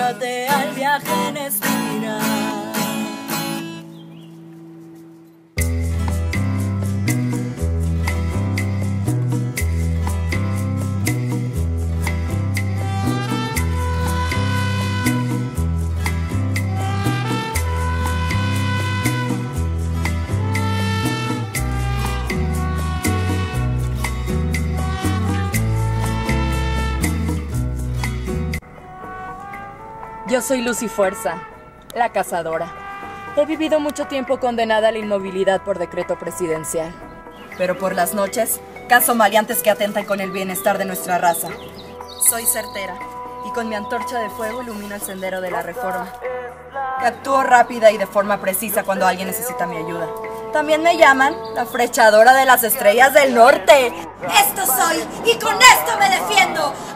súmate al viaje en espiral. Yo soy Lucy Fuerza, la cazadora. He vivido mucho tiempo condenada a la inmovilidad por decreto presidencial. Pero por las noches, cazo maleantes que atentan con el bienestar de nuestra raza. Soy certera, y con mi antorcha de fuego ilumino el sendero de la reforma. Actúo rápida y de forma precisa cuando alguien necesita mi ayuda. También me llaman la flechadora de las estrellas del norte. Esto soy, y con esto me defiendo.